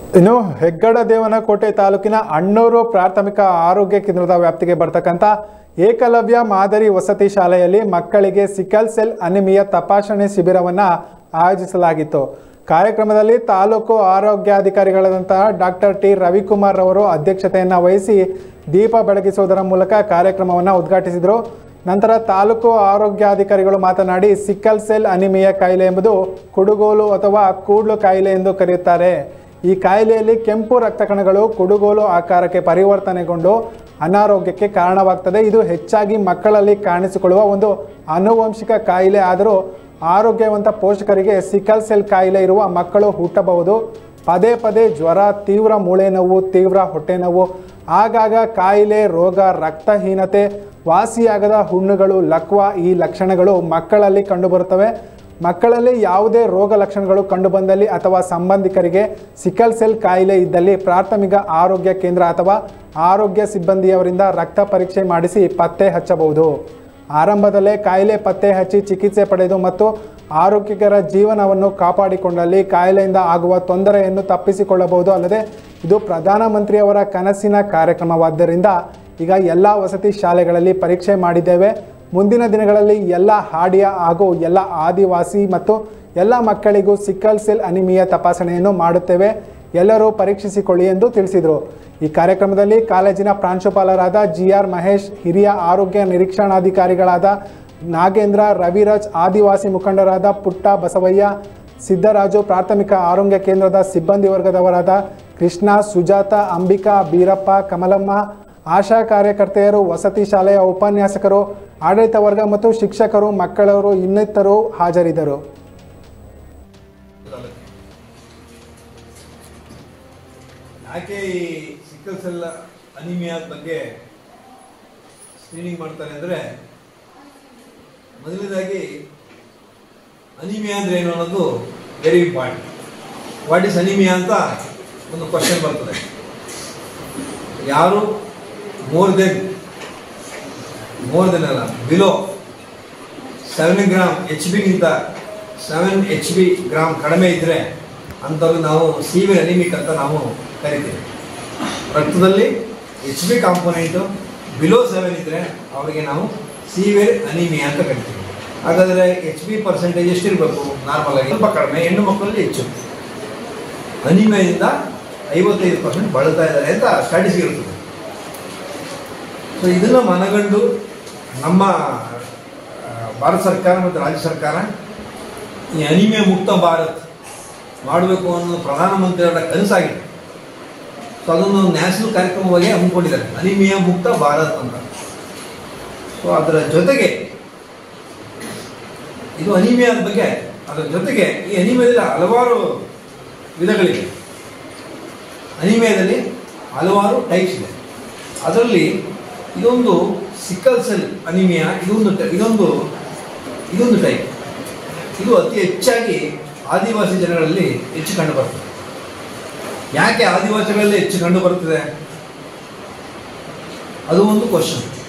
ಇನ್ನು ಹೆಗ್ಗಡದೇವನಕೋಟೆ ತಾಲೂಕಿನ ಅಣ್ಣೂರು ಪ್ರಾಥಮಿಕ ಆರೋಗ್ಯ ಕೇಂದ್ರದ ವ್ಯಾಪ್ತಿಗೆ ಬರ್ತಕ್ಕಂಥ ಏಕಲವ್ಯ ಮಾದರಿ ವಸತಿ ಶಾಲೆಯಲ್ಲಿ ಮಕ್ಕಳಿಗೆ ಸಿಕಲ್ ಸೆಲ್ ಅನಿಮಿಯಾ ತಪಾಸಣೆ ಶಿಬಿರವನ್ನು ಆಯೋಜಿಸಲಾಗಿತ್ತು. ಕಾರ್ಯಕ್ರಮದಲ್ಲಿ ತಾಲೂಕು ಆರೋಗ್ಯಾಧಿಕಾರಿಗಳಾದಂತಹ ಡಾಕ್ಟರ್ ಟಿ ರವಿಕುಮಾರ್ ಅವರು ಅಧ್ಯಕ್ಷತೆಯನ್ನು ವಹಿಸಿ ದೀಪ ಬೆಳಗಿಸುವುದರ ಮೂಲಕ ಕಾರ್ಯಕ್ರಮವನ್ನು ಉದ್ಘಾಟಿಸಿದರು. ನಂತರ ತಾಲೂಕು ಆರೋಗ್ಯಾಧಿಕಾರಿಗಳು ಮಾತನಾಡಿ, ಸಿಕಲ್ ಸೆಲ್ ಅನಿಮಿಯಾ ಕಾಯಿಲೆ ಎಂಬುದು ಕುಡುಗೋಲು ಅಥವಾ ಕೂಡ್ಲು ಕಾಯಿಲೆ ಎಂದು ಕರೆಯುತ್ತಾರೆ. ಈ ಕಾಯಿಲೆಯಲ್ಲಿ ಕೆಂಪು ರಕ್ತ ಕಣಗಳು ಕುಡುಗೋಲು ಆಕಾರಕ್ಕೆ ಪರಿವರ್ತನೆಗೊಂಡು ಅನಾರೋಗ್ಯಕ್ಕೆ ಕಾರಣವಾಗ್ತದೆ. ಇದು ಹೆಚ್ಚಾಗಿ ಮಕ್ಕಳಲ್ಲಿ ಕಾಣಿಸಿಕೊಳ್ಳುವ ಒಂದು ಆನುವಂಶಿಕ ಕಾಯಿಲೆ. ಆದರೂ ಆರೋಗ್ಯವಂತ ಪೋಷಕರಿಗೆ ಸಿಕಲ್ ಸೆಲ್ ಕಾಯಿಲೆ ಇರುವ ಮಕ್ಕಳು ಹುಟ್ಟಬಹುದು. ಪದೇ ಪದೇ ಜ್ವರ, ತೀವ್ರ ಮೂಳೆ ನೋವು, ತೀವ್ರ ಹೊಟ್ಟೆ ನೋವು, ಆಗಾಗ ಕಾಯಿಲೆ, ರೋಗ, ರಕ್ತಹೀನತೆ, ವಾಸಿಯಾಗದ ಹುಣ್ಣುಗಳು, ಲಕ್ವ ಈ ಲಕ್ಷಣಗಳು ಮಕ್ಕಳಲ್ಲಿ ಕಂಡುಬರುತ್ತವೆ. ಮಕ್ಕಳಲ್ಲಿ ಯಾವುದೇ ರೋಗ ಲಕ್ಷಣಗಳು ಕಂಡುಬಂದಲ್ಲಿ ಅಥವಾ ಸಂಬಂಧಿಕರಿಗೆ ಸಿಕಲ್ ಸೆಲ್ ಕಾಯಿಲೆ ಇದ್ದಲ್ಲಿ ಪ್ರಾಥಮಿಕ ಆರೋಗ್ಯ ಕೇಂದ್ರ ಅಥವಾ ಆರೋಗ್ಯ ಸಿಬ್ಬಂದಿಯವರಿಂದ ರಕ್ತ ಪರೀಕ್ಷೆ ಮಾಡಿಸಿ ಪತ್ತೆ ಹಚ್ಚಬಹುದು. ಆರಂಭದಲ್ಲೇ ಕಾಯಿಲೆ ಪತ್ತೆ ಹಚ್ಚಿ ಚಿಕಿತ್ಸೆ ಪಡೆದು ಮತ್ತು ಆರೋಗ್ಯಕರ ಜೀವನವನ್ನು ಕಾಪಾಡಿಕೊಂಡಲ್ಲಿ ಕಾಯಿಲೆಯಿಂದ ಆಗುವ ತೊಂದರೆಯನ್ನು ತಪ್ಪಿಸಿಕೊಳ್ಳಬಹುದು. ಅಲ್ಲದೆ ಇದು ಪ್ರಧಾನಮಂತ್ರಿಯವರ ಕನಸಿನ ಕಾರ್ಯಕ್ರಮವಾದ್ದರಿಂದ ಈಗ ಎಲ್ಲ ವಸತಿ ಶಾಲೆಗಳಲ್ಲಿ ಪರೀಕ್ಷೆ ಮಾಡಿದ್ದೇವೆ. ಮುಂದಿನ ದಿನಗಳಲ್ಲಿ ಎಲ್ಲ ಹಾಡಿಯ ಹಾಗೂ ಎಲ್ಲ ಆದಿವಾಸಿ ಮತ್ತು ಎಲ್ಲ ಮಕ್ಕಳಿಗೂ ಸಿಕಲ್ ಸೆಲ್ ಅನಿಮಿಯಾ ತಪಾಸಣೆಯನ್ನು ಮಾಡುತ್ತೇವೆ. ಎಲ್ಲರೂ ಪರೀಕ್ಷಿಸಿಕೊಳ್ಳಿ ಎಂದು ತಿಳಿಸಿದರು. ಈ ಕಾರ್ಯಕ್ರಮದಲ್ಲಿ ಕಾಲೇಜಿನ ಪ್ರಾಂಶುಪಾಲರಾದ GR ಮಹೇಶ್, ಹಿರಿಯ ಆರೋಗ್ಯ ನಿರೀಕ್ಷಣಾಧಿಕಾರಿಗಳಾದ ನಾಗೇಂದ್ರ, ರವಿರಾಜ್, ಆದಿವಾಸಿ ಮುಖಂಡರಾದ ಪುಟ್ಟ ಬಸವಯ್ಯ, ಸಿದ್ದರಾಜು, ಪ್ರಾಥಮಿಕ ಆರೋಗ್ಯ ಕೇಂದ್ರದ ಸಿಬ್ಬಂದಿ ವರ್ಗದವರಾದ ಕೃಷ್ಣ, ಸುಜಾತ, ಅಂಬಿಕಾ, ಬೀರಪ್ಪ, ಕಮಲಮ್ಮ, ಆಶಾ ಕಾರ್ಯಕರ್ತೆಯರು, ವಸತಿ ಶಾಲೆಯ ಉಪನ್ಯಾಸಕರು, ಆಡಳಿತ ವರ್ಗ ಮತ್ತು ಶಿಕ್ಷಕರು, ಮಕ್ಕಳವರು ಇನ್ನಿತರರು ಹಾಜರಿದ್ದರು. ಯಾಕೆ ಈ ಸಿಕಲ್ ಸೆಲ್ ಅನಿಮಿಯಾ ಬಗ್ಗೆ ಸ್ಕ್ರೀನಿಂಗ್ ಮಾಡ್ತಾರೆ ಅಂದರೆ, ಮೊದಲನೇದಾಗಿ ಅನಿಮಿಯಾ ಅಂದರೆ ಏನು ಅನ್ನೋದು very important. What is anaemia ಅಂತ ಒಂದು ಕ್ವಶನ್ ಬರ್ತದೆ. ಯಾರು ಮೋರ್ ದೆನ್ ಅಲ್ಲ, ಬಿಲೋ 7 ಗ್ರಾಮ್ HB-ಗಿಂತ 7 HB ಗ್ರಾಮ್ ಕಡಿಮೆ ಇದ್ದರೆ ಅಂಥವ್ರಿಗೆ ನಾವು ಸಿವಿಯರ್ ಅನಿಮಿಕ್ ಅಂತ ನಾವು ಕರಿತೀವಿ. ರಕ್ತದಲ್ಲಿ HB ಕಾಂಪೋನೆಂಟು ಬಿಲೋ 7 ಇದ್ದರೆ ಅವರಿಗೆ ನಾವು ಸಿವಿಯರ್ ಅನಿಮಿಯಾ ಅಂತ ಕರಿತೀವಿ. ಹಾಗಾದರೆ HB ಪರ್ಸೆಂಟೇಜ್ ಎಷ್ಟಿರಬೇಕು? ನಾರ್ಮಲ್ ಆಗಿ ಸ್ವಲ್ಪ ಕಡಿಮೆ, ಹೆಣ್ಣು ಮಕ್ಕಳಲ್ಲಿ ಹೆಚ್ಚು. ಅನಿಮಿಯಾದಿಂದ 55% ಬಳಲ್ತಾ ಇದ್ದಾರೆ ಅಂತ ಸ್ಟ್ಯಾಟಿಸ್ಟಿಕ್ ಇರ್ತದೆ. ಸೊ ಇದನ್ನು ಮನಗಂಡು ನಮ್ಮ ಭಾರತ ಸರ್ಕಾರ ಮತ್ತು ರಾಜ್ಯ ಸರ್ಕಾರ ಈ ಅನಿಮಿಯಾ ಮುಕ್ತ ಭಾರತ್ ಮಾಡಬೇಕು ಅನ್ನೋ ಪ್ರಧಾನಮಂತ್ರಿಯವರ ಕನಸಾಗಿದೆ. ಸೊ ಅದನ್ನು ನ್ಯಾಷನಲ್ ಕಾರ್ಯಕ್ರಮವಾಗಿ ಹಮ್ಮಿಕೊಂಡಿದ್ದಾರೆ, ಅನಿಮಿಯಾ ಮುಕ್ತ ಭಾರತ್ ಅಂತ. ಸೊ ಅದರ ಜೊತೆಗೆ ಇದು ಅನಿಮಿಯಾದ ಬಗ್ಗೆ, ಅದರ ಜೊತೆಗೆ ಈ ಅನಿಮಿಯಾದಲ್ಲಿ ಹಲವಾರು ವಿಧಗಳಿವೆ. ಅನಿಮಿಯಾದಲ್ಲಿ ಹಲವಾರು ಟೈಪ್ಸ್ ಇದೆ. ಅದರಲ್ಲಿ ಇದೊಂದು ಸಿಕಲ್ ಸೆಲ್ ಅನಿಮಿಯಾ, ಇದೊಂದು ಟೈಪ್. ಇದು ಅತಿ ಹೆಚ್ಚಾಗಿ ಆದಿವಾಸಿ ಜನಗಳಲ್ಲಿ ಹೆಚ್ಚು ಕಂಡು ಬರ್ತದೆ. ಯಾಕೆ ಆದಿವಾಸಿಗಳಲ್ಲಿ ಹೆಚ್ಚು ಕಂಡು ಬರ್ತದೆ? ಅದು ಒಂದು ಕ್ವಶನ್.